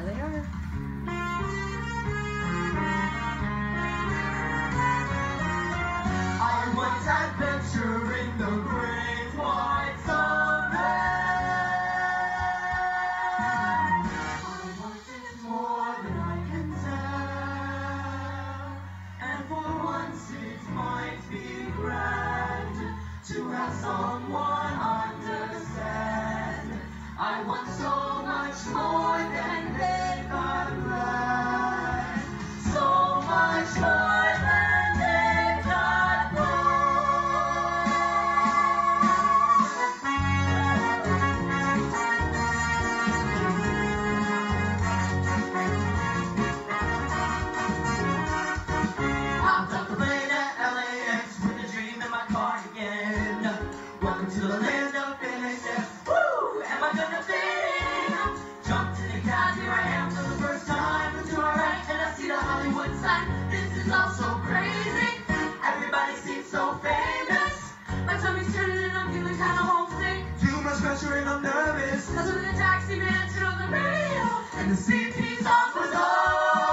they are. I once adventure in the great white summer. I want it more than I can tell, and for once it might be grand to have someone understand. I want so much more than they got planned, so much more than they got Hopped off the plane at LAX with a dream in my cardigan. Welcome to the land of innocence. Woo! Am I gonna fit in? Jumped in the cab, here I am for the first time. Look to my right and I see the Hollywood sign. This is all so crazy. Everybody seems so famous. My tummy's turning and I'm feeling kinda homesick. Too much pressure and I'm nervous. That's when the taxi man turned on the radio and the CP song was on.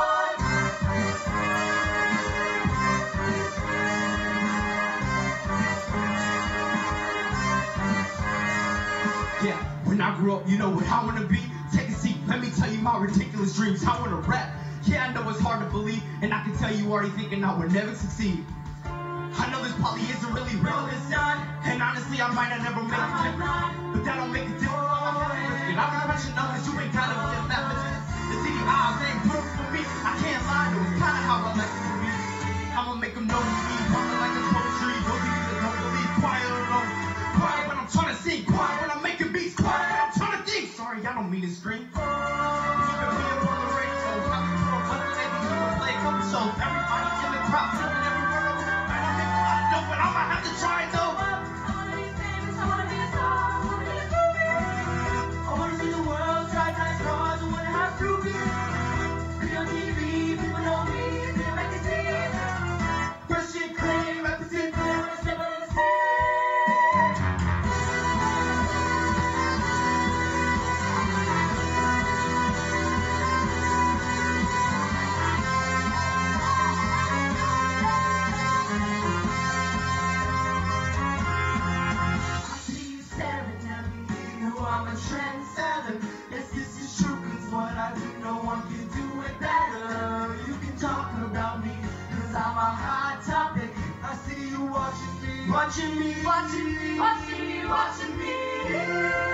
Yeah, when I grew up, you know what I wanna be? Take a seat, let me tell you my ridiculous dreams. I wanna rap. Yeah, I know it's hard to believe, and I can tell you already thinking I would never succeed. I know this probably isn't really real this time, and honestly, I might not never make a difference, but that don't make a difference. I'm not mentioning numbers, you ain't gotta be a mathematician. The city eyes ain't good for me. I can't lie, though, it's kinda how I like it to be. I'ma make them know me, running like a poetry. Those of you that don't believe, quiet alone. Quiet when I'm trying to sing, quiet when I'm making beats, quiet when I'm trying to think. Sorry, I don't mean to scream. Keep it real on the radio. How we grow up, maybe you wanna play a couple shows. Everybody in the crowd, singing every word. I don't make a lot of dope, but I'ma have to try it though. I wanna be famous, I wanna be a star, I wanna be a movie. I wanna see the world, drive nice cars, I wanna have groupies. Be on TV, people know me, be a magazine. First shit clean, represent clear, step on the scene. I'm a trendsetter. Yes, this is true, cause what I do, no one can do it better. You can talk about me, cause I'm a hot topic. I see you watching me, watching me, watching me, watching me, watching me.